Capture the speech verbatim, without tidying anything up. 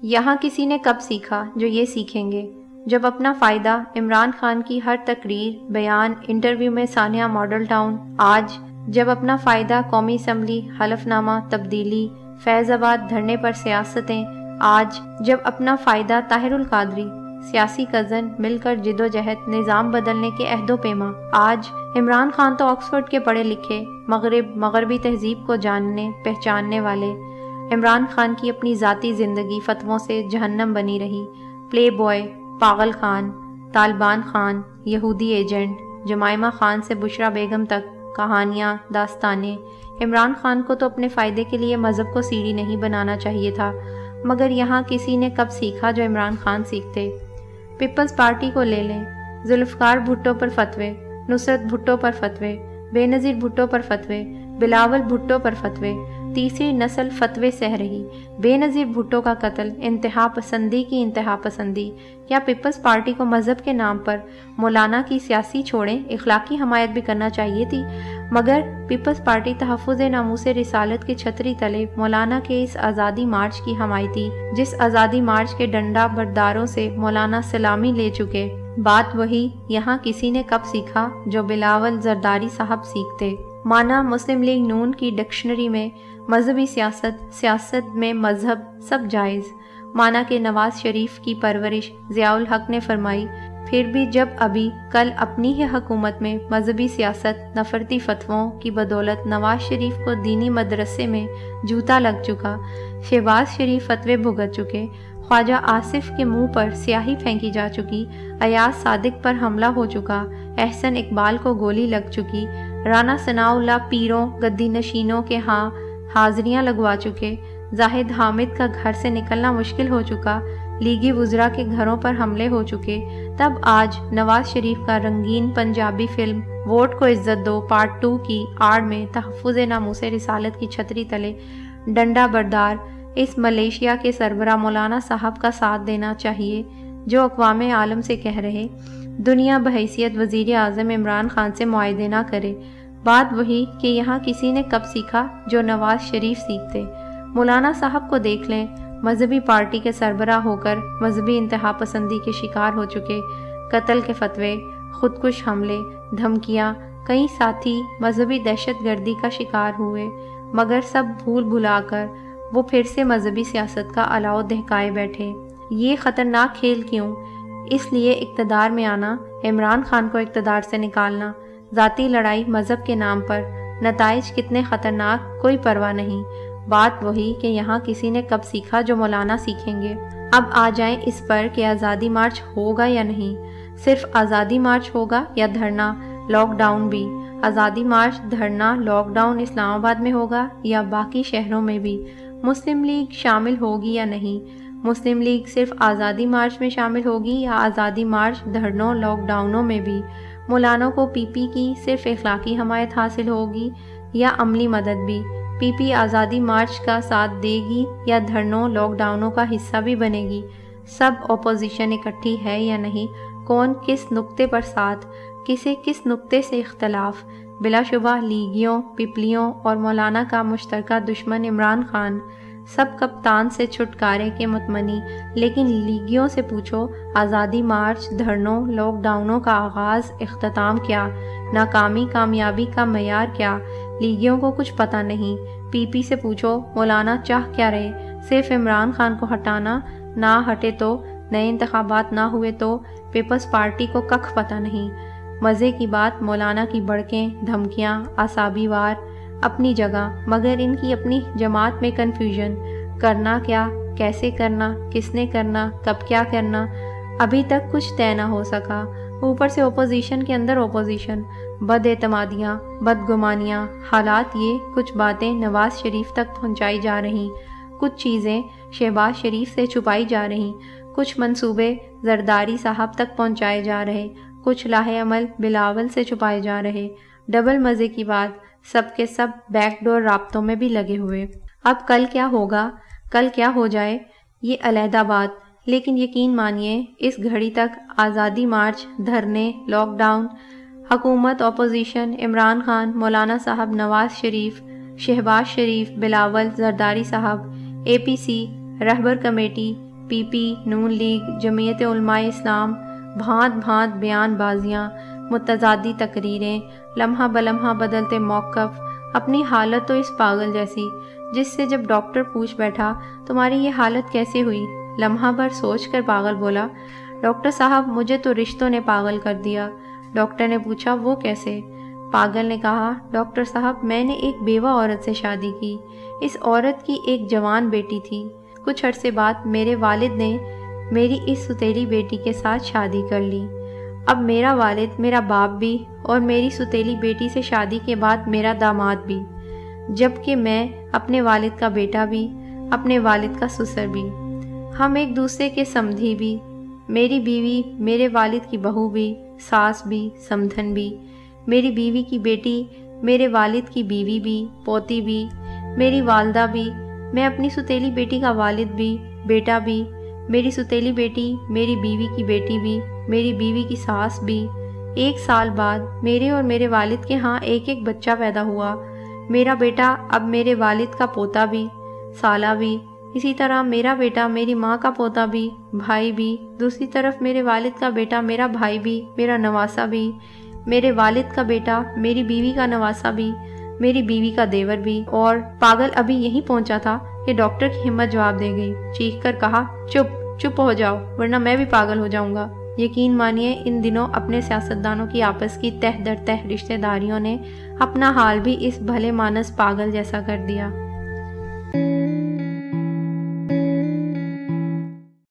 یہاں کسی نے کب سیکھا جو یہ سیکھیں گے، جب اپنا فائدہ عمران خان کی ہر تقریر، بیان، انٹرویو میں سانحہ ماڈل ٹاؤن، آج جب اپنا فائدہ قومی اسمبلی، حلف نامہ تبدیلی، فیض آباد دھرنے پر سیاستیں، آج جب اپنا فائدہ طاہر القادری، سیاسی کزن مل کر جد و جہد نظام بدلنے کے عہد و پیما، آج عمران خان تو آکسفورڈ کے پڑھے لکھے، مغرب مغربی تہذیب کو جاننے پہچاننے والے، عمران خان کی اپنی ذاتی زندگی فتووں سے جہنم بنی رہی، پلے بوائے، پاگل خان، طالبان خان، یہودی ایجنٹ، جمائمہ خان سے بشرا بیگم تک کہانیاں، داستانیں۔ عمران خان کو تو اپنے فائدے کے لیے مذہب کو سیڑھی نہیں بنانا چاہیے تھا، مگر یہاں کسی نے کب سیکھا جو عمران خان سیکھتے۔ پیپلز پارٹی کو لے لیں، ذوالفقار بھٹو پر فتوے، نصرت بھٹو پر فتوے، بے نظیر بھٹو پر فتوے، بلاول بھٹو پر فتوے، تیسری نسل فتوے سہ رہی۔ بے نظیر بھٹو کا قتل انتہا پسندی کی انتہا پسندی، یا پیپلز پارٹی کو مذہب کے نام پر مولانا کی سیاسی چھوڑیں اخلاقی حمایت بھی کرنا چاہیے تھی، مگر پیپلز پارٹی تحفظ ناموس رسالت کے چھتری تلے مولانا کے اس آزادی مارچ کی حمایتی، جس آزادی مارچ کے ڈنڈا برداروں سے مولانا سلامی لے چکے۔ بات وہی یہاں کسی نے کب سیکھا جو بلاول زرداری صاحب سیکھتے۔ مانا مسلم لیگ نون کی ڈکشنری میں مذہبی سیاست، سیاست میں مذہب سب جائز۔ مانا کہ نواز شریف کی پرورش ضیاء الحق نے فرمائی، پھر بھی جب ابھی کل اپنی ہی حکومت میں مذہبی سیاست، نفرتی فتووں کی بدولت نواز شریف کو دینی مدرسے میں جوتا لگ چکا، شہباز شریف فتوے بھگت چکے، خواجہ آصف کے منہ پر سیاہی پھینکی جا چکی، ایاز صادق پر حملہ ہو چکا، احسن اقبال کو گولی لگ چکی، رانا ثناء اللہ پیروں گدی نشینوں کے ہاں حاضریاں لگوا چکے، زاہد حامد کا گھر سے نکلنا مشکل ہو چکا، لیگی وزراء کے گھروں پر حملے ہو چکے، تب آج نواز شریف کا رنگین پنجابی فلم ووٹ کو عزت دو پارٹ ٹو کی آڑ میں تحفظ ناموس رسالت کی چھتری تلے ڈنڈا بردار اس ملیشیا کے سربراہ مولانا صاحب کا ساتھ دینا چاہیے، جو اقوام عالم سے کہہ رہے دنیا بحیثیت وزیر اعظم عمران خان سے معاہدے نہ کرے۔ بات وہی کہ یہاں کسی نے کب سیکھا جو نواز شریف سیکھتے۔ مولانا صاحب کو دیکھ لیں، مذہبی پارٹی کے سربراہ ہو کر مذہبی انتہا پسندی کے شکار ہو چکے، قتل کے فتوے، خودکش حملے، دھمکیاں، کئی ساتھی مذہبی دہشت گردی کا شکار ہوئے، مگر سب بھول بھلا کر وہ پھر سے مذہبی سیاست کا الاؤ دہکائے بیٹھے۔ یہ خطرناک کھیل کیوں؟ اس لیے اقتدار میں آنا، عمران خان کو اقتدار سے نکالنا، ذاتی لڑائی مذہب کے نام پر، نتائج کتنے خطرناک کوئی پرواہ نہیں۔ بات وہی کہ یہاں کسی نے کب سیکھا جو مولانا سیکھیں گے۔ اب آ جائیں اس پر کہ آزادی مارچ ہوگا یا نہیں، صرف آزادی مارچ ہوگا یا دھرنا، لاک ڈاؤن بھی؟ Azadi march, dharna, lockdown Islamabad میں ہوگا یا باقی شہروں میں بھی؟ مسلم لیگ شامل ہوگی یا نہیں؟ مسلم لیگ صرف آزادی مارچ میں شامل ہوگی یا آزادی مارچ، دھرنوں، لاک ڈاؤنوں میں بھی؟ مولانا کو پی پی کی صرف اخلاقی حمایت حاصل ہوگی یا عملی مدد بھی؟ پی پی آزادی مارچ کا ساتھ دے گی یا دھرنوں، لاک ڈاؤنوں کا حصہ بھی بنے گی؟ سب اپوزیشن اکٹھی ہے یا نہیں؟ کون کس نقطے پر ساتھ، کسے کس نقطے سے اختلاف؟ بلا شبہ لیگیوں، پیپلیوں اور مولانا کا مشترکہ دشمن عمران خان، سب کپتان سے چھٹکارے کے متمنی، لیکن لیگیوں سے پوچھو آزادی مارچ، دھرنوں، لاک ڈاؤنوں کا آغاز، اختتام کیا؟ ناکامی کامیابی کا معیار کیا؟ لیگیوں کو کچھ پتہ نہیں۔ پی پی سے پوچھو مولانا چاہ کیا رہے؟ صرف عمران خان کو ہٹانا، نہ ہٹے تو، نئے انتخابات نہ ہوئے تو؟ پیپلز پارٹی کو ککھ پتہ نہیں۔ مزے کی بات مولانا کی بڑکیں، دھمکیاں، اعصابی وار اپنی جگہ، مگر ان کی اپنی جماعت میں کنفیوژن، کرنا کیا، کیسے کرنا، کس نے کرنا، کب کیا کرنا، ابھی تک کچھ طے نہ ہو سکا۔ اوپر سے اپوزیشن کے اندر اپوزیشن، بد اعتمادیاں، بدگمانیاں، حالات یہ کچھ باتیں نواز شریف تک پہنچائی جا رہی، کچھ چیزیں شہباز شریف سے چھپائی جا رہی، کچھ منصوبے زرداری صاحب تک پہنچائے جا رہے، کچھ لاہے عمل بلاول سے چھپائے جا رہے۔ ڈبل مزے کی بات، سب کے سب بیک ڈور رابطوں میں بھی لگے ہوئے۔ اب کل کیا ہوگا، کل کیا ہو جائے، یہ علیحدہ بات، لیکن یقین مانیے اس گھڑی تک آزادی مارچ، دھرنے، لاک ڈاؤن، حکومت، اپوزیشن، عمران خان، مولانا صاحب، نواز شریف، شہباز شریف، بلاول، زرداری صاحب، اے پی سی، رہبر کمیٹی، پی پی، نون لیگ، جمعیت علماء اسلام، بھانت بھانت بیان بازیاں، متضادی تقریریں، لمحہ بلمحہ بدلتے موقف، اپنی حالت تو اس پاگل جیسی جس سے جب ڈاکٹر پوچھ بیٹھا تمہاری یہ حالت کیسے ہوئی، لمحہ بھر سوچ کر پاگل بولا ڈاکٹر صاحب مجھے تو رشتوں نے پاگل کر دیا۔ ڈاکٹر نے پوچھا وہ کیسے؟ پاگل نے کہا ڈاکٹر صاحب میں نے ایک بیوہ عورت سے شادی کی، اس عورت کی ایک جوان بیٹی تھی، کچھ عرصے بعد میرے والد نے میری اس ستیلی بیٹی کے ساتھ شادی کر لی۔ اب میرا والد میرا باپ بھی اور میری ستیلی بیٹی سے شادی کے بعد میرا داماد بھی، جبکہ میں اپنے والد کا بیٹا بھی، اپنے والد کا سسر بھی، ہم ایک دوسرے کے سمدھی بھی، میری بیوی میرے والد کی بہو بھی، ساس بھی، سمدھن بھی، میری بیوی کی بیٹی میرے والد کی بیوی بھی، پوتی بھی، میری والدہ بھی، میں اپنی ستیلی بیٹی کا والد بھی، بیٹا بھی، میری ستیلی بیٹی میری بیوی کی بیٹی بھی، میری بیوی کی ساس بھی۔ ایک سال بعد میرے اور میرے والد کے ہاں ایک ایک بچہ پیدا ہوا، میرا بیٹا اب میرے والد کا پوتا بھی، سالہ بھی، اسی طرح میرا بیٹا میری ماں کا پوتا بھی، بھائی بھی، دوسری طرف میرے والد کا بیٹا میرا بھائی بھی، میرا نواسہ بھی، میرے والد کا بیٹا میری بیوی کا نواسہ بھی، میری بیوی کا دیور بھی۔ اور پاگل ابھی یہیں پہنچا تھا کہ ڈاکٹر کی ہمت جواب دے گئی، چیخ کر کہا چپ چپ ہو جاؤ ورنہ میں بھی پاگل ہو جاؤں گا۔ یقین مانیے ان دنوں اپنے سیاستدانوں کی آپس کی تہ در تہ رشتہ داریوں نے اپنا حال بھی اس بھلے مانس پاگل جیسا کر دیا۔